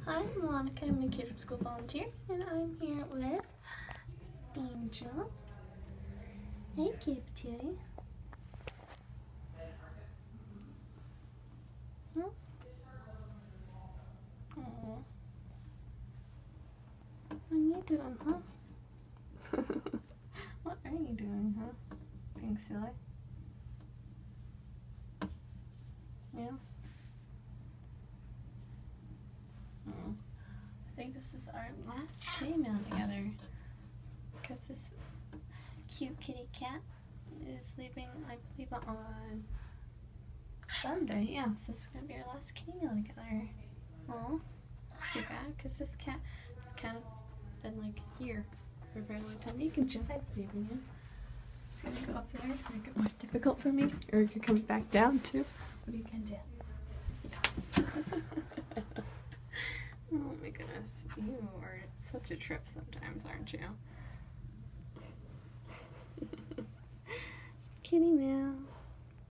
Hi, I'm Monica. I'm a Kid School volunteer, and I'm here with Angel. Hey, Kitty. Hmm? Oh. What are you doing, huh? What are you doing, huh? Being silly? Yeah? Oh. I think this is our last kitty meal together. Because this cute kitty cat is leaving, I believe, on Sunday. Yeah, so this is going to be our last kitty meal together. Aw, it's too bad, because this cat has kind of been like here for a very long time. You can jump, leaving you. It's going to go up there, make it more difficult for me. Or you can come back down too. What are you going to do? Yeah. Oh my goodness. You are such a trip sometimes, aren't you? Kitty meow.